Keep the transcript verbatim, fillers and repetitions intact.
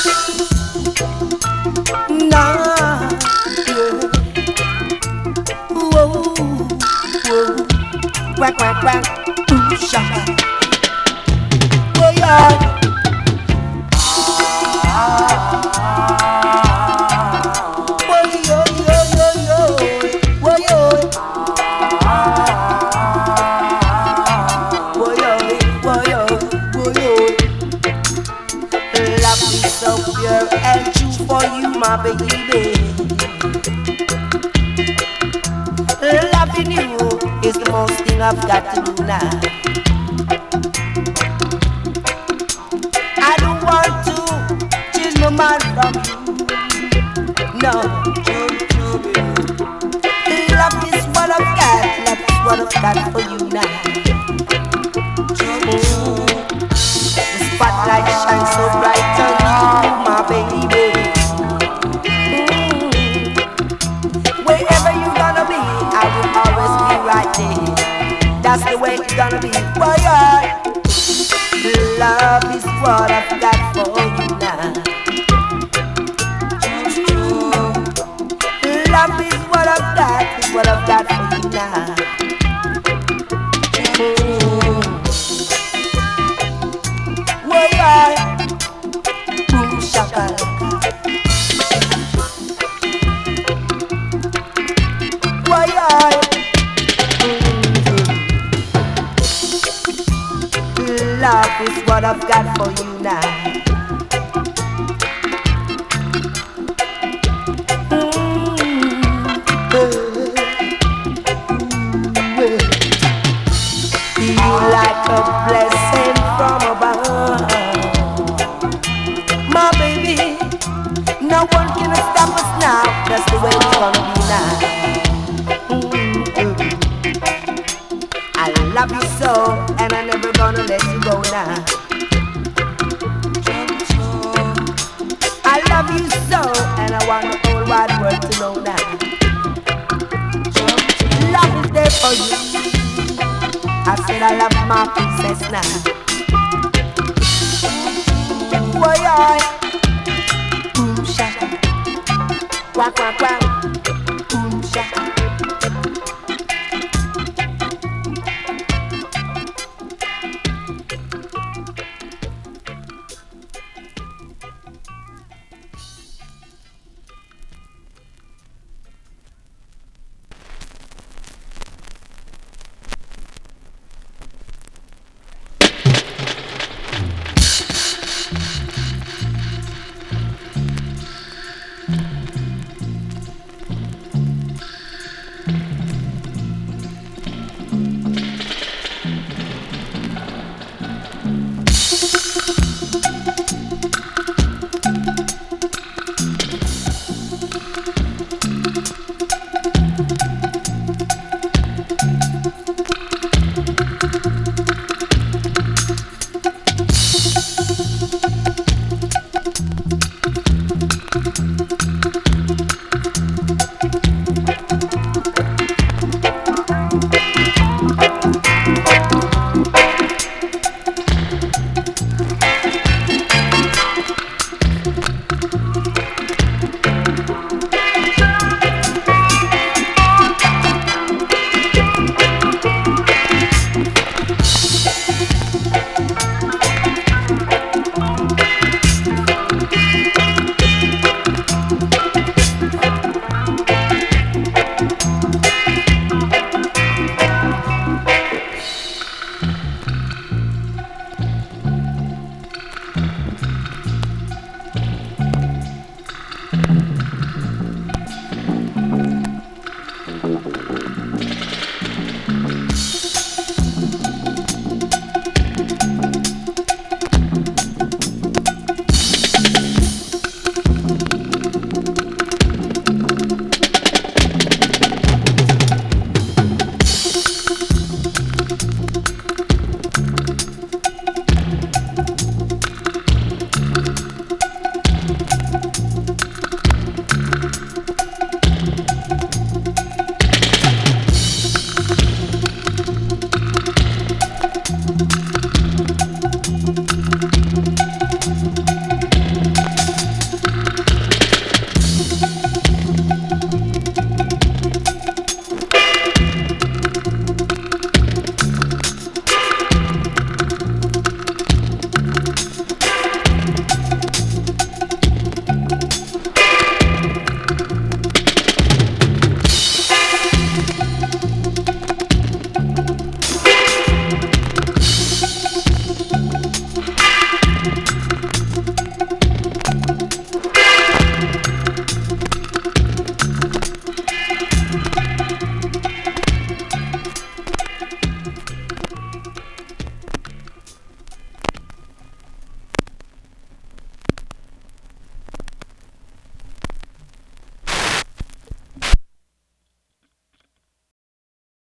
Nah, yeah. Whoa, whoa. Quack, quack, quack. Ooh, shaka. Whoa, yeah. So pure and true for you, my baby. Loving you is the most thing I've got to do now. I don't want to change my mind from you. No, love is what I've got. Love is what I've got for you now. The spotlight shines so bright on you, my baby. Mm. Wherever you're gonna be, I will always be right there. That's the way it's gonna be. Boy, yeah. Love is what I've got for you now. Love is what I've got, is what I've got for you now. Mm. Boy, yeah. Boom, shaka. Boy, yeah. Love is what I've got for you now. Feel like a blessing from above, my baby. No one can stop us now. That's the way it's gonna be now. Mm-hmm. I love you so, and I'm never gonna let you go now. I love you so, and I want the whole wide world to know now. Love is there for you. I said I love my princess now. Boy, I boom shaka, quack quack quack.